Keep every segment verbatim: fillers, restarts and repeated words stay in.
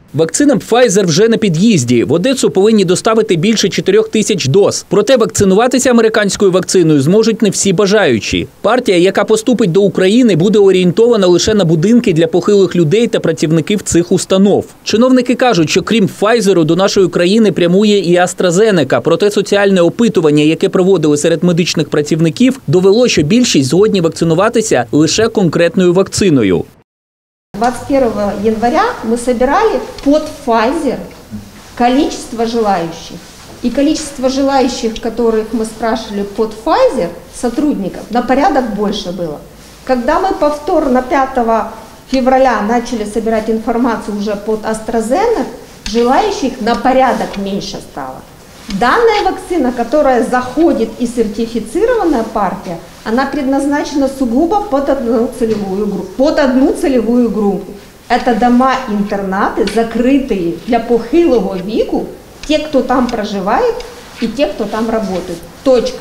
Вакцина Pfizer вже на під'їзді. В Одесу повинні доставити більше чотирьох тисяч доз. Проте вакцинуватися американською вакциною зможуть не всі бажаючі. Партія, яка поступить до України, буде орієнтована лише на будинки для похилих людей та працівників цих установ. Чиновники кажуть, що крім Pfizer до нашої країни прямує і AstraZeneca. Проте соціальне опитування, яке проводили серед медичних працівників, довело, що більшість згодні вакцинуватися лише конкретною вакциною. двадцать первого января мы собирали под Pfizer количество желающих. И количество желающих, которых мы спрашивали под Pfizer, сотрудников, на порядок больше было. Когда мы повторно пятого февраля начали собирать информацию уже под AstraZeneca, желающих на порядок меньше стало. Данная вакцина, которая заходит и сертифицированная партия, она предназначена сугубо под одну целевую группу. Под одну целевую группу. Это дома-интернаты, закрытые для похилого веку, те, кто там проживает, и те, кто там работает. Точка.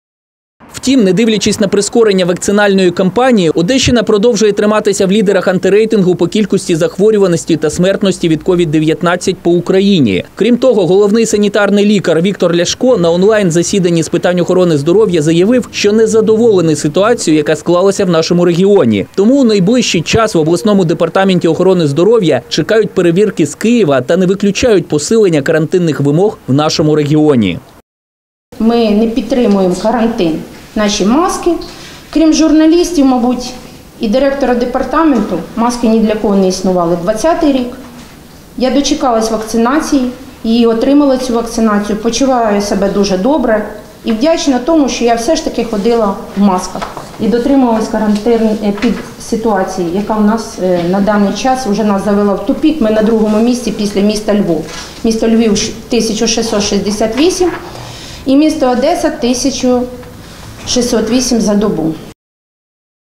Втім, не дивлячись на прискорення вакцинальної кампанії, Одещина продовжує триматися в лідерах антирейтингу по кількості захворюваності та смертності від ковід дев'ятнадцять по Україні. Крім того, головний санітарний лікар Віктор Ляшко на онлайн-засіданні з питань охорони здоров'я заявив, що не задоволений ситуацією, яка склалася в нашому регіоні. Тому у найближчий час в обласному департаменті охорони здоров'я чекають перевірки з Києва та не виключають посилення карантинних вимог в нашому регіоні. Ми не підтримуємо карантин. Наші маски, крім журналістів, мабуть, і директора департаменту, маски ні для кого не існували. двадцятий рік. Я дочекалась вакцинації і отримала цю вакцинацію. Почуваю себе дуже добре і вдячна тому, що я все ж таки ходила в масках і дотримувалась карантин під ситуації, яка у нас на даний час вже нас завела в тупік. Ми на другому місці після міста Львов. Місто Львів – тисяча шістсот шістдесят вісім і місто Одеса – тисяча шістсот вісім за добу.